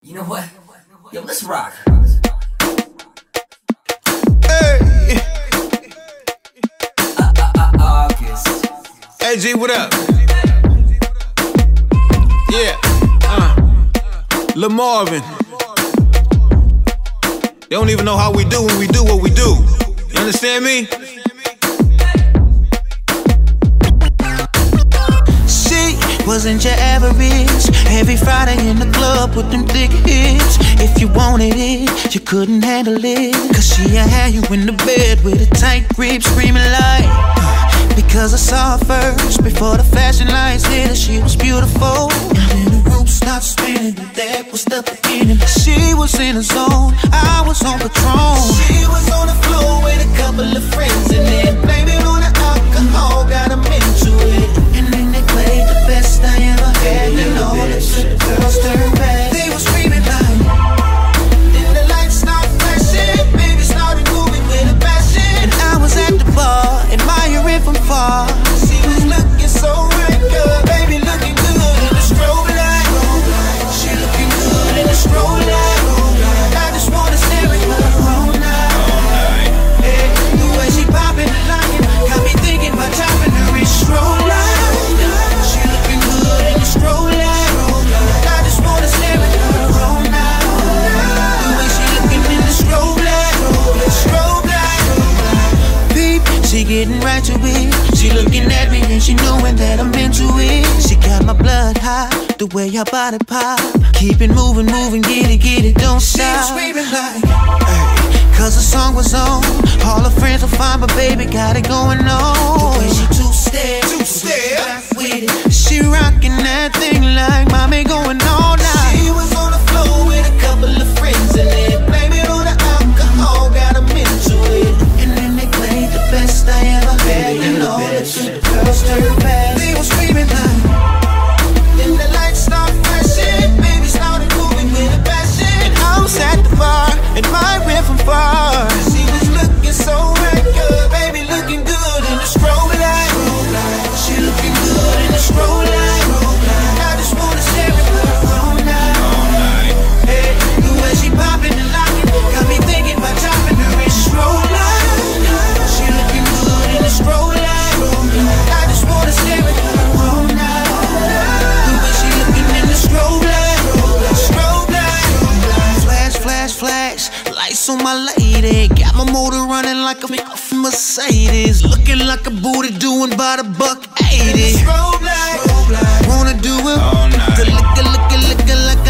You know what? Yo, let's rock. Hey. August. Hey G, what up? Yeah. LeMarvin. They don't even know how we do when we do what we do. You understand me? Wasn't your average. Every Friday in the club with them thick hips. If you wanted it, you couldn't handle it. Cause she had you in the bed with a tight grip, screaming like because I saw her first before the flashing lights hit her. She was beautiful, and then the room stopped spinning. That was the beginning. She was in a zone, I was on Patron. She was on the floor with a couple of friends, and then baby on the alcohol got them into it. And then they played the best I ever had. You know, the girls turned back. They were screaming like, then the lights started flashing. Baby started moving with a passion. And I was at the bar, admiring from far. She was looking so right, good. Baby looking good in the strobe light. She looking good in the strobe light. I just wanna stare at her all night. Hey, the way she popping and locking got me thinking about chopping her in strobe light. She getting right to it. She looking at me and she knowing that I'm into it. She got my blood high, the way her body pop. Keep it moving, get it, don't stop. She was screaming like, hey, cause the song was on. All her friends were fine, but baby got it going on. The way she two-step with it. She rocking that thing like mommy going all night. She was on the floor with a couple of friends, and then blame it on the alcohol, got them into it. And then they played the best I ever had. You know, the girls turned back. They were screaming like, then the lights started flashing. Baby started moving with a passion. And I was at the bar, admiring from far. She was looking so right, good. Baby looking good in the strobe light. She looking good in the strobe light. I just wanna stare at her all night. Hey, the way she popping and locking got me thinking about chopping her in strobe light. She looking good in the strobe light. I just wanna stare at her all night. The way she looking in the strobe light. Strobe light. Flash, flash, flash. Lights on my lady. Got my motor running like a Mercedes. Looking like a booty doing about $180. Strobe light. Wanna do it all night. Lick it like